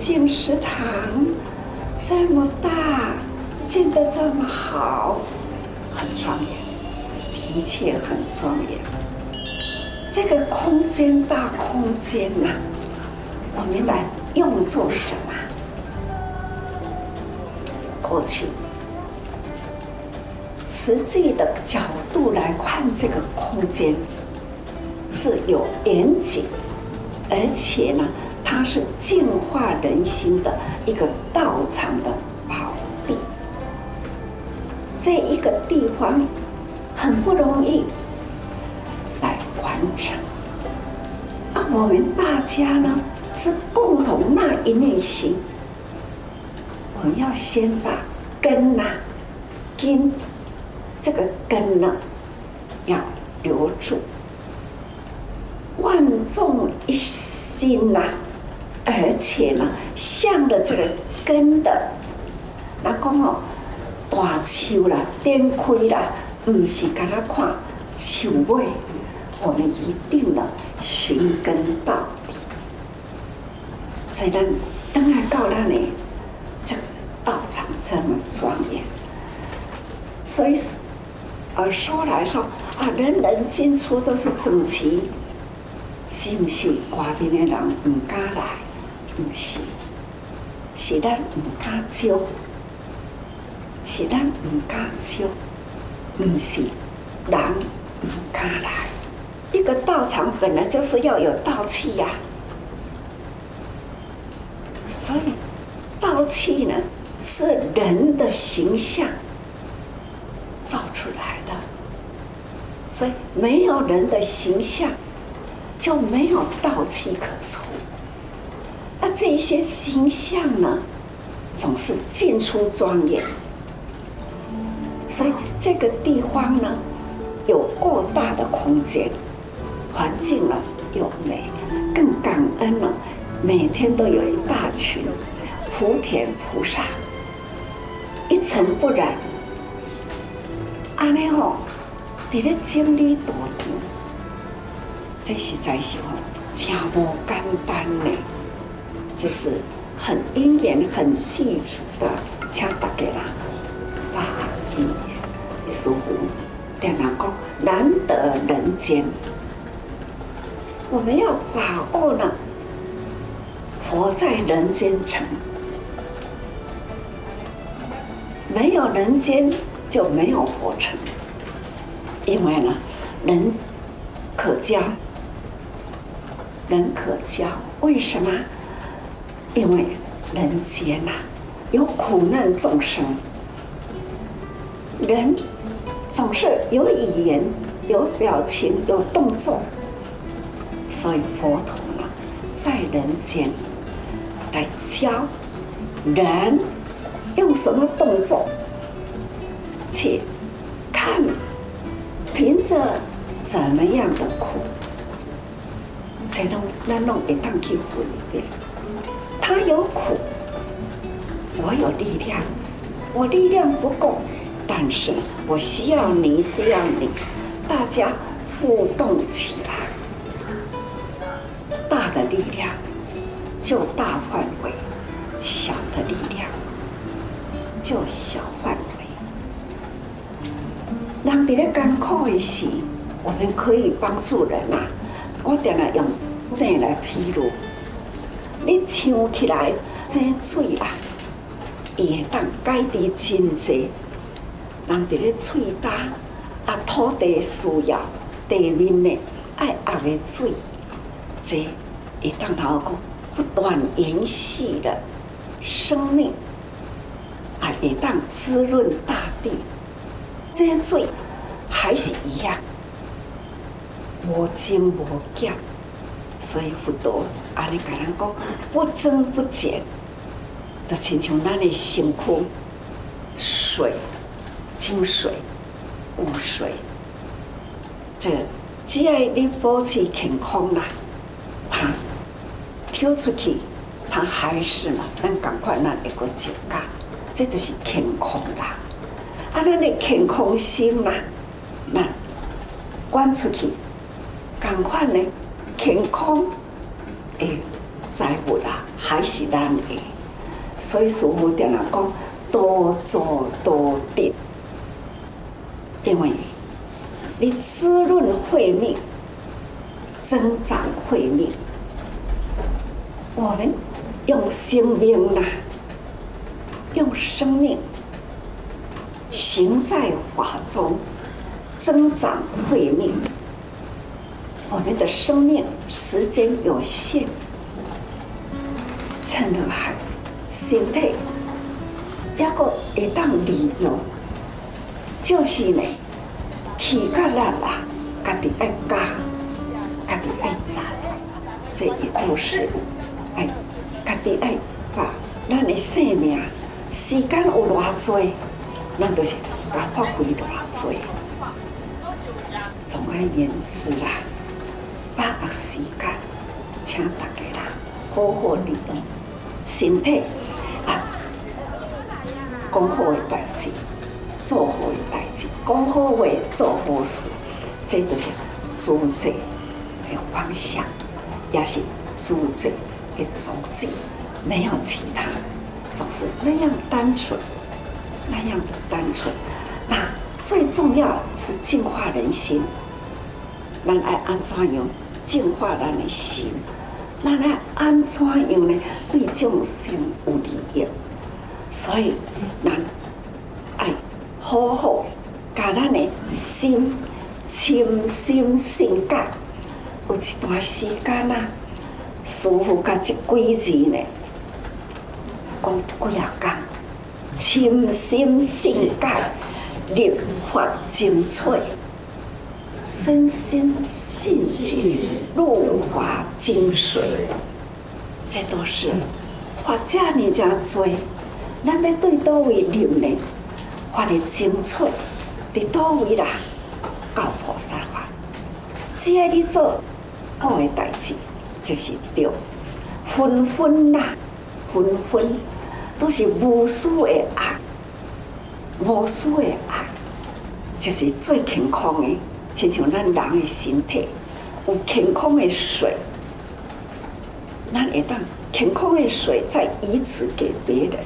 净食堂这么大，建得这么好，很庄严，的确很庄严。这个空间大空间呐，我们来用作什么？过去实际的角度来看，这个空间是有严谨，而且呢，它是净化人心的一个道场的宝地。这一个地方很不容易来完成，我们大家呢是共同那一念心。我们要先把根根这个根呢要留住，万众一心而且呢，向着这个根的，那讲大树啦、展开啦，不是给他看树尾，我们一定呢寻根到底。所以咱等下到咱的这个道场这么庄严，所以说来说人人进出都是整齐，是不是外面的人唔敢来？不是，是咱唔敢招，是咱唔敢招，不是人唔敢来。一个道场本来就是要有道气呀，所以道气呢是人的形象造出来的，所以没有人的形象，就没有道气可出。这些形象呢，总是进出庄严，所以这个地方呢，有够大的空间，环境呢又美，更感恩了，每天都有一大群福田菩萨，一尘不染。安尼伫咧整理道场，这实在是真无简单呢。这是很因缘、很记住的，请大家啦，把因缘师父点人讲，难得人间，我们要把握呢，佛在人间城，没有人间就没有佛城，因为呢，人可交，人可交，为什么？因为人间有苦难众生，人总是有语言、有表情、有动作，所以佛陀呢，在人间来教人用什么动作去看，凭着怎么样的苦，才能咱弄会当去分辨。他有苦，我有力量，我力量不够，但是我需要你，需要你，大家互动起来，大的力量就大范围，小的力量就小范围。人在咧艰苦的时，我们可以帮助人我定来用这来披露。你唱起来，这水伊会当解决真济人伫咧喙焦土地需要地面的爱压的水，这会当头讲不断延续的生命，会当滋润大地。这些水还是一样，无增无减。所以佛陀安尼甲咱讲，不增不减，就亲像咱的身躯，水、井水、湖水，这只要你保持健康它跳出去，它还是咱赶快咱会个增加，这就是健康咱的健康心咱管出去，赶快健康会财物啊，还是咱的。所以师父常常讲多做多得，因为你滋润慧命，增长慧命。我们用生命呐，用生命行在法中，增长慧命。我们的生命时间有限，趁落海身体也个会当利用，就是呢，气甲力啦，家己爱教，家己爱赚，这也都是爱家己爱把咱的生命时间有偌多，咱就是甲发挥偌多。总而言之啦，把握时间，请大家啦好好利用身体啊，讲好的代志，做好的代志，讲好话，做好事，这就是主者的方向，也是主者的宗旨，没有其他，就是那样单纯，那样的单纯。那最重要是净化人心，咱爱安怎样净化咱的心？咱爱安怎样呢？对众生有利益，所以咱爱好好把咱的心深深性觉。有一段时间啊，师父甲这几字呢，讲几啊天，深深性觉，立法精粹。深深信去入法精髓，这都是法这呢真多，咱要对倒位入呢？法的精粹伫倒位啦？教菩萨法，只要你做好的代志，就是对。纷纷啦，纷纷都是无私的爱，无私的爱就是最健康的。亲像咱人的身体有健康的水，咱会当健康的水再移植给别人。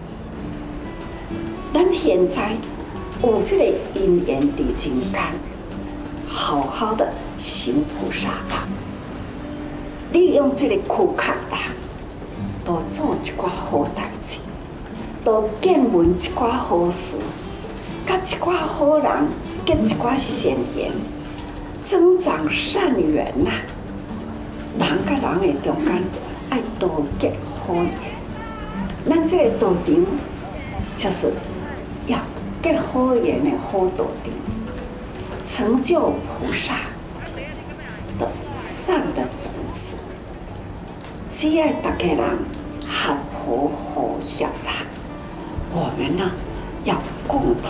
咱现在有这个因缘伫人间，好好的行菩萨道，利用这个躯壳啦，多做一寡好代志，多见闻一寡好事，甲一寡好人。结一寡善缘，增长善缘呐。人甲人的中间爱多结好缘，咱这个道场就是要结好缘的好道场，成就菩萨的善的种子。只要大家人合和和谐啦，我们呢要共同。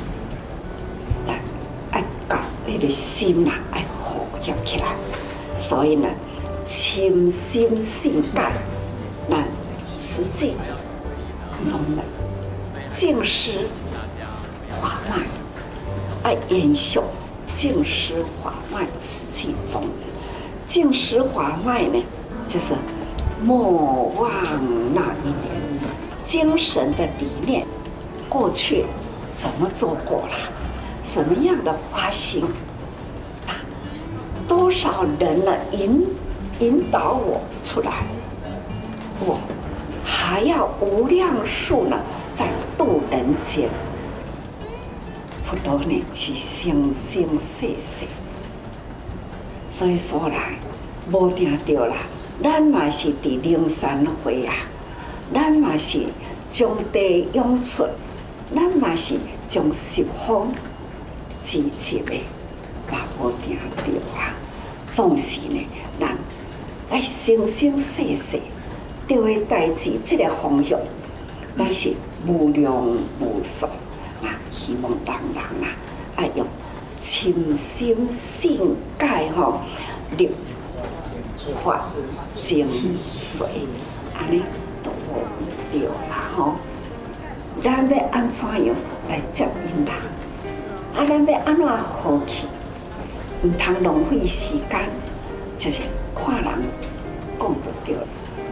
那个心呐，爱和谐起来，所以呢，清心性觉，咱持戒宗门，净施法脉，爱延续净施法脉持戒宗门。净施法脉呢，就是莫忘那一年精神的理念，过去怎么做过啦？什么样的发心啊？多少人呢引导我出来，我还要无量数呢在度人间。佛陀呢是生生世世，所以说来无定着啦，咱嘛是伫灵山会啊，咱嘛是将地涌出，咱嘛是将十方。积极的，嘛无定着啊。总是呢，咱爱生生世世对的代志，这个方向，咱是无量无数啊。希望人人啊，爱用清心性解吼，立法精髓，安尼都无着啦吼。咱要安怎样来接引人？啊，咱要安怎好去？唔通浪费时间，就是看人讲就对。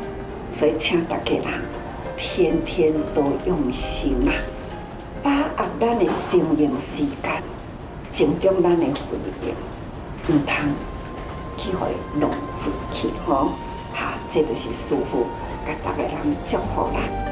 所以请大家人天天都用心啊，把握咱的生命时间，集中咱的慧命，唔通去互浪费去吼。哈，这就是师父甲大家人祝福啦。